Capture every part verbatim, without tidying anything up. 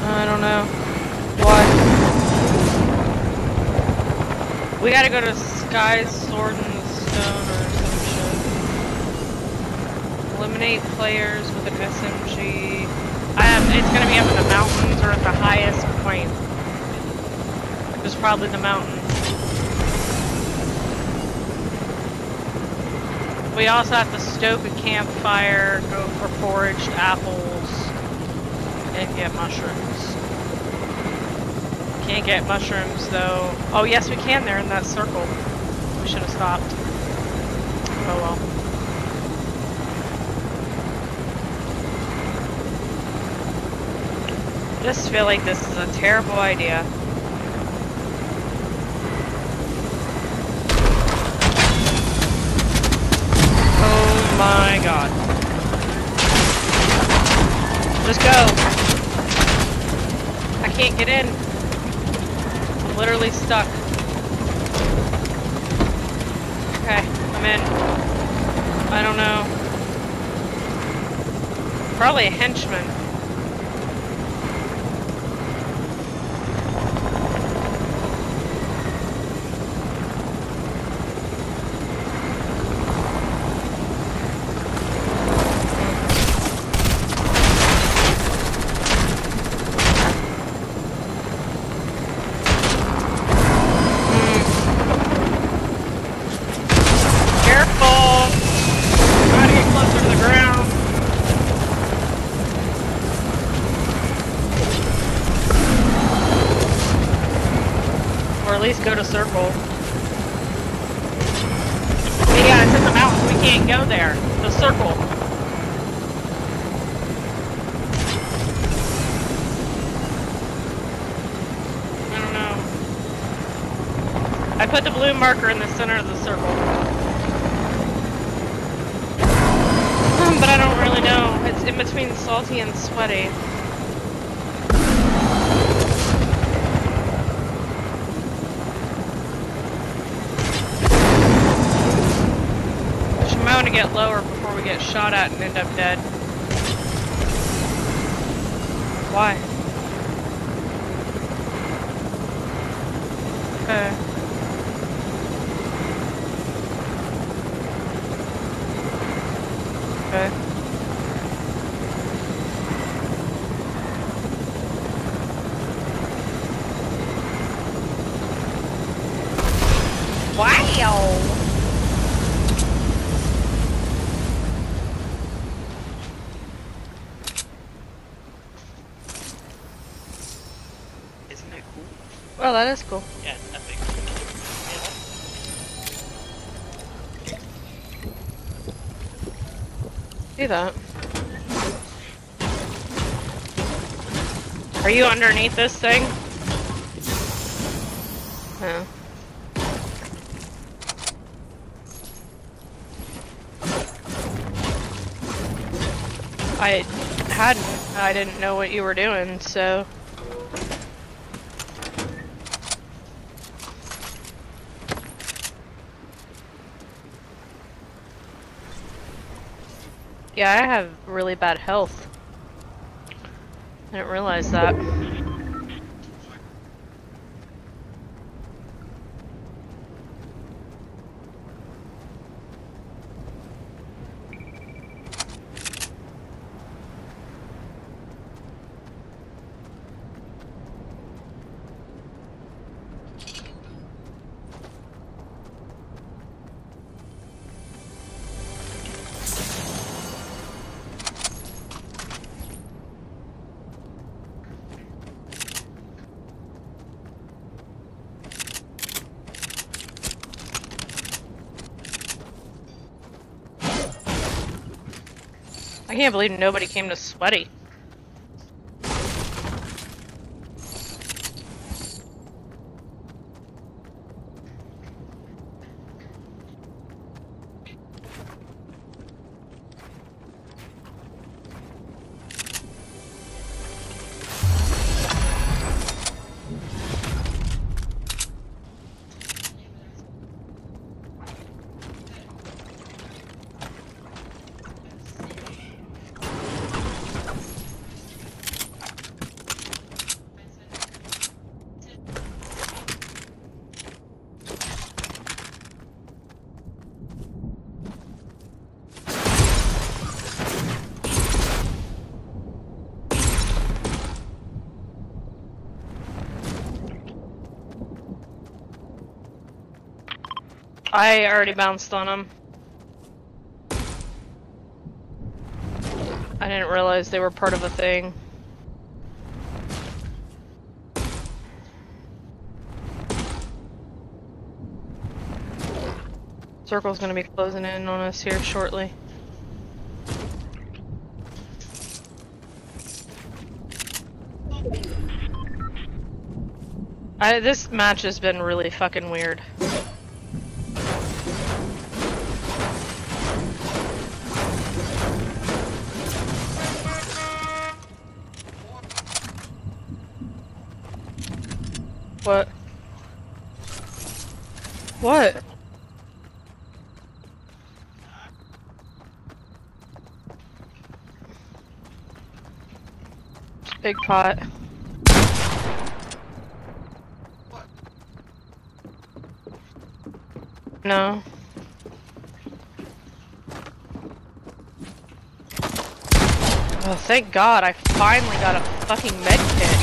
I don't know. Why? We gotta go to Sky's Sword in the Stone or some shit. Eliminate players with an S M G. I have, it's gonna be up in the mountains or at the highest point. It's probably the mountain. We also have to stoke a campfire, go for foraged apples, and get mushrooms. Can't get mushrooms though. Oh yes we can, they're in that circle. We should have stopped. Oh well. I just feel like this is a terrible idea. Oh my god. Just go. I can't get in. I'm literally stuck. Okay, I'm in. I don't know. Probably a henchman. Go to circle. Yeah, it's in the mountains. We can't go there. The circle. I don't know. I put the blue marker in the center of the circle. But I don't really know. It's in between salty and sweaty. I want to get lower before we get shot at and end up dead. Why? Okay. Okay. Wow! Oh, that is cool. Yeah, it's epic. See that? Are you underneath this thing? No. I hadn't. I didn't know what you were doing, so... Yeah, I have really bad health. I didn't realize that. I can't believe nobody came to Sweaty. I already bounced on them. I didn't realize they were part of a thing. Circle's gonna be closing in on us here shortly. I, this match has been really fucking weird. What? What? Big pot. No. Oh, thank God, I finally got a fucking med kit.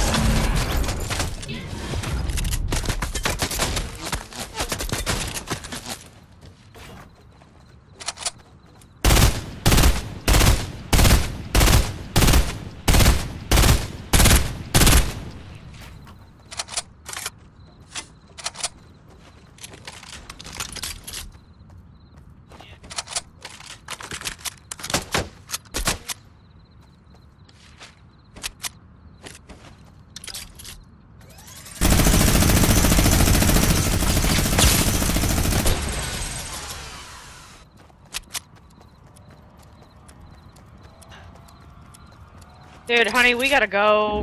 Dude, honey, we gotta go.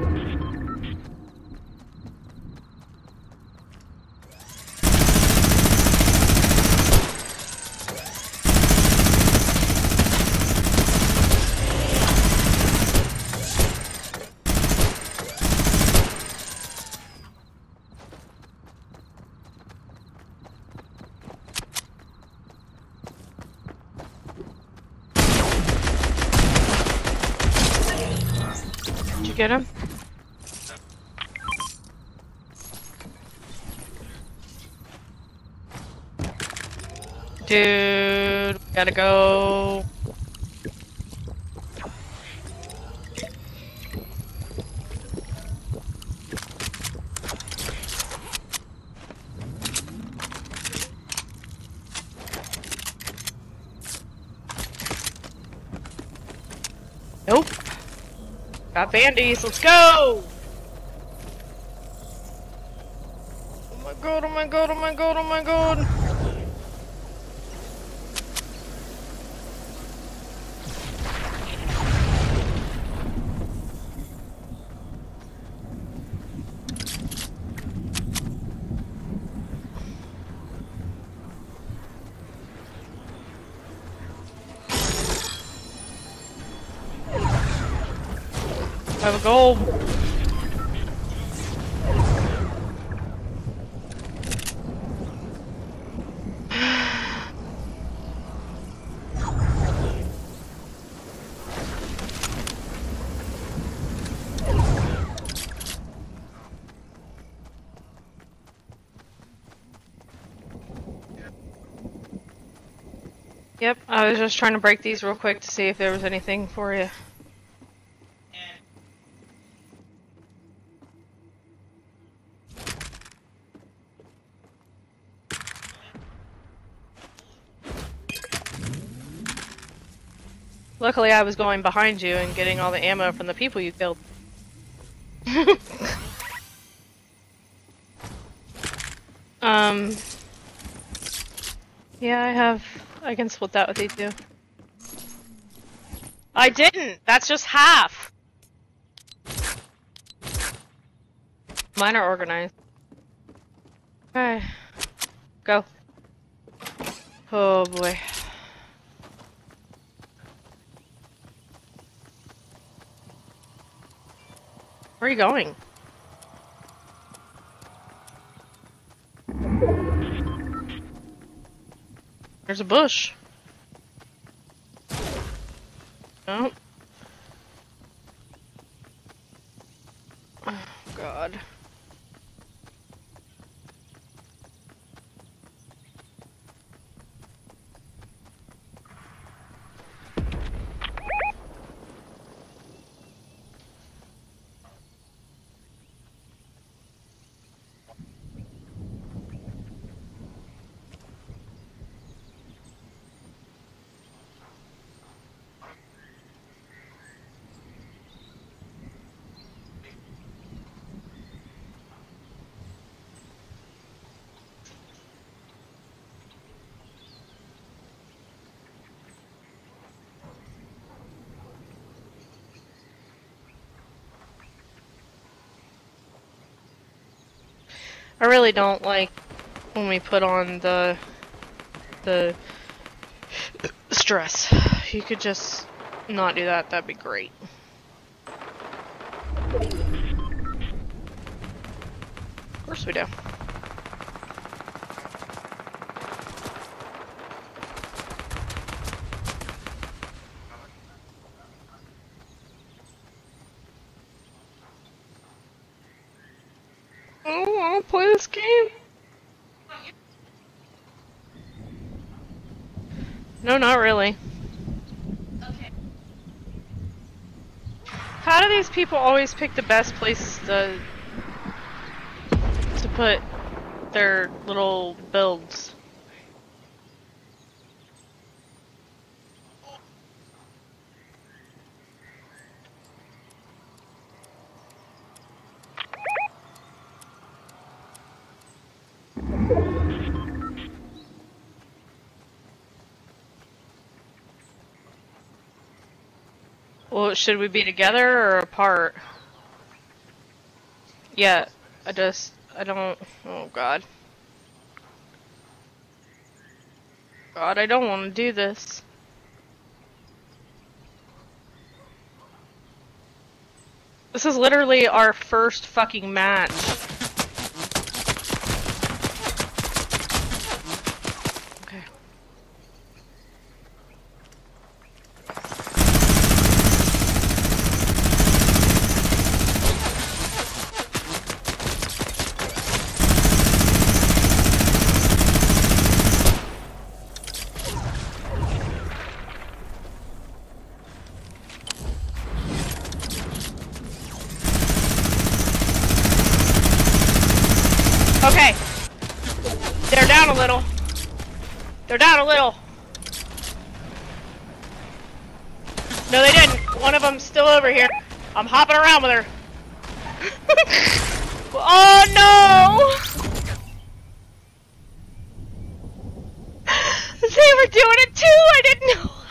Did you get him? Dude, we gotta go. Nope. Got bandies, let's go! Oh my god, oh my god, oh my god, oh my god! I have a goal. Yep, I was just trying to break these real quick to see if there was anything for you. Luckily, I was going behind you and getting all the ammo from the people you killed. um. Yeah, I have. I can split that with you too. I didn't! That's just half! Mine are organized. Okay. Go. Oh boy. Where are you going? There's a bush. Oh. Oh, God. I really don't like when we put on the the stress. You could just not do that, that'd be great. Of course we do. I don't want to play this game. No, not really. Okay. How do these people always pick the best place to to put their little builds? Well, should we be together or apart? Yeah, I just, I don't, oh god. God, I don't want to do this. This is literally our first fucking match. Okay. Okay. They're down a little. They're down a little. No, they didn't. One of them's still over here. I'm hopping around with her. Oh no! They were doing it too! I didn't know!